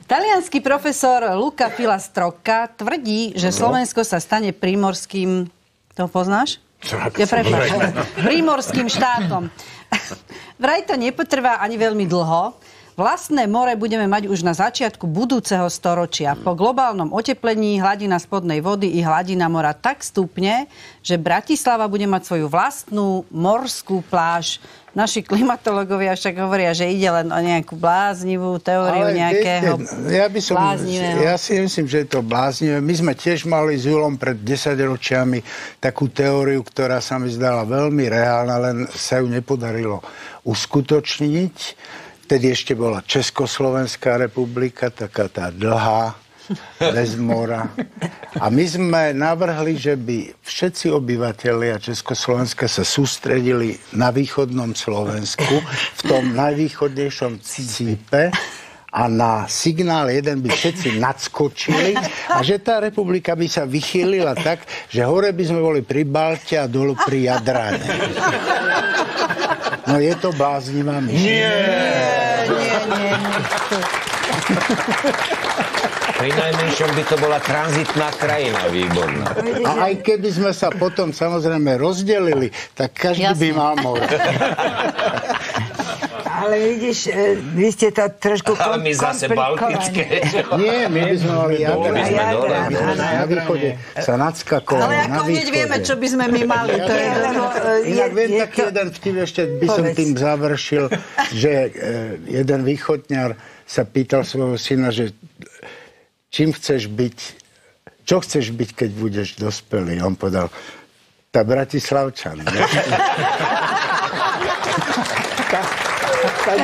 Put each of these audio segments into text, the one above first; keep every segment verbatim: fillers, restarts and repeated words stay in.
Taliansky profesor Luca Filastrocca tvrdí, že Slovensko sa stane prímorským... To poznáš? Ja prepáčam. Prímorským štátom. Vraj to nepotrvá ani veľmi dlho. Vlastné more budeme mať už na začiatku budúceho storočia. Po globálnom oteplení hladina spodnej vody i hladina mora tak stúpne, že Bratislava bude mať svoju vlastnú morskú pláž. Naši klimatológovia však hovoria, že ide len o nejakú bláznivú teóriu. Ale nejakého viete, ja by som, bláznivého. Ja si myslím, že je to bláznivé. My sme tiež mali s Julom pred desaťročiami takú teóriu, ktorá sa mi zdala veľmi reálna, len sa ju nepodarilo uskutočniť. Vtedy ešte bola Československá republika, taká tá dlhá, bez mora. A my sme navrhli, že by všetci obyvatelia Československa sa sústredili na východnom Slovensku, v tom najvýchodnejšom cípe, a na signál jeden by všetci nadskočili a že tá republika by sa vychýlila tak, že hore by sme boli pri Balte a dolu pri Jadrane. No je to bláznivá myšlienka. Nie, nie, nie. Pri najmenšom by to bola tranzitná krajina, výborná. A aj keby sme sa potom samozrejme rozdelili, tak každý Jasne. by mal more. Ale vidíš, vy ste to trošku... Ale my zase baltické. Nie, my by sme mali Jadran. Na východe sa nadskakovalo. Ale ako hneď vieme, čo by sme my mali. To je, inak viem taký jeden vtip, ešte by som tým završil, že jeden východňar sa pýtal svojho syna, že čím chceš byť, čo chceš byť, keď budeš dospelý. On povedal, tá Bratislavčan. Tá,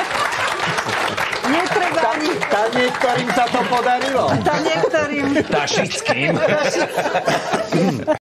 Netreba ani... Tá niektorým sa to podarilo. Tá niektorým... Tašickým.